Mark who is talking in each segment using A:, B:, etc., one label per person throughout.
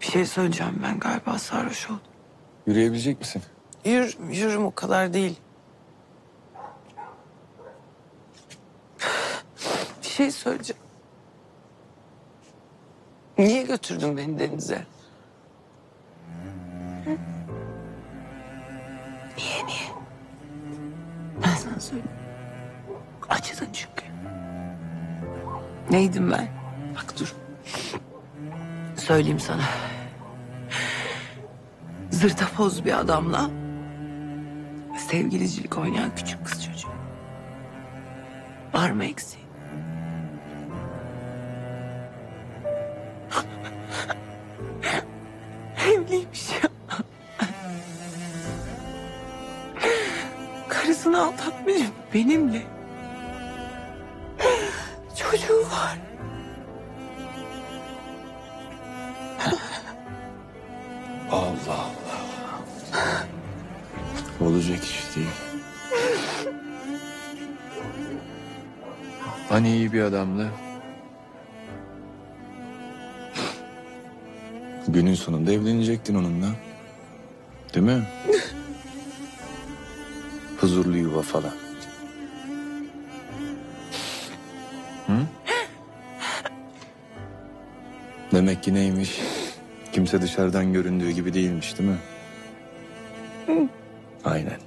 A: Bir şey söyleyeceğim, ben galiba sarhoş oldum.
B: Yürüyebilecek misin?
A: Yürürüm, o kadar değil. Bir şey söyleyeceğim. Niye götürdün beni denize? Hı? Niye? Ben sana söyleyeyim. Acıdın çünkü. Neydim ben? Bak dur. Söyleyeyim sana. Zırtapoz bir adamla sevgilicilik oynayan küçük kız çocuğu. Var mı eksiği? Evliymiş ya. Karısını aldatmış benimle. Çocuğu var.
B: Allah Allah. Olacak iş değil. Hani iyi bir adamdı. Günün sonunda evlenecektin onunla. Değil mi? Huzurlu yuva falan. Hı? Demek ki neymiş? Kimse dışarıdan göründüğü gibi değilmiş, değil mi? Aynen.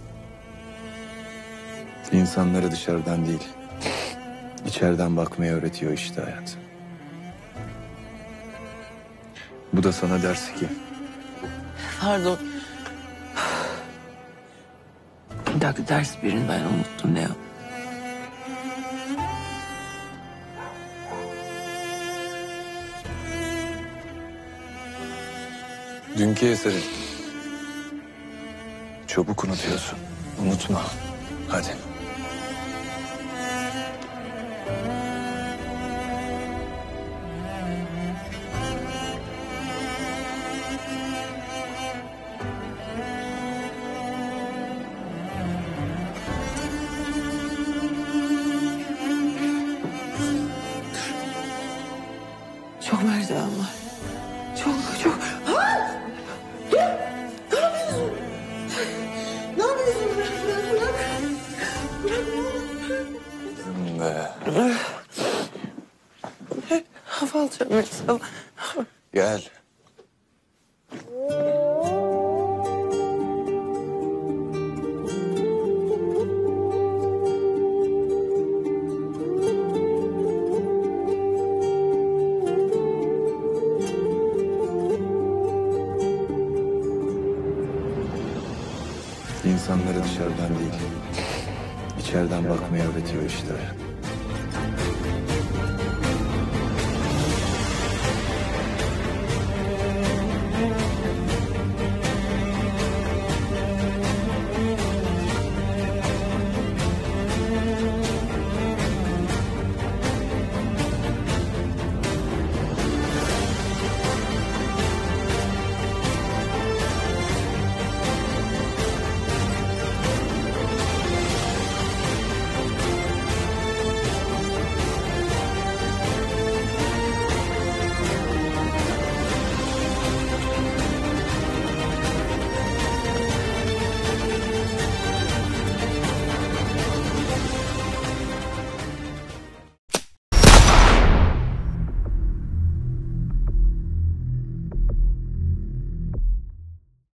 B: İnsanları dışarıdan değil, içeriden bakmayı öğretiyor işte hayat. Bu da sana ders ki.
A: Pardon. Bir dakika, ders birini ben unuttum, ne o?
B: Dünkü eserin. Çabuk unutuyorsun. Unutma. Hadi.
A: Çok merdiven var. Çok. Ha! Dur! Ne yapıyorsun? Ne yapıyorsun? Bırak. Hava alacağım mesela.
B: Gel. İnsanları dışarıdan değil, içeriden bakmayı öğretiyor işte.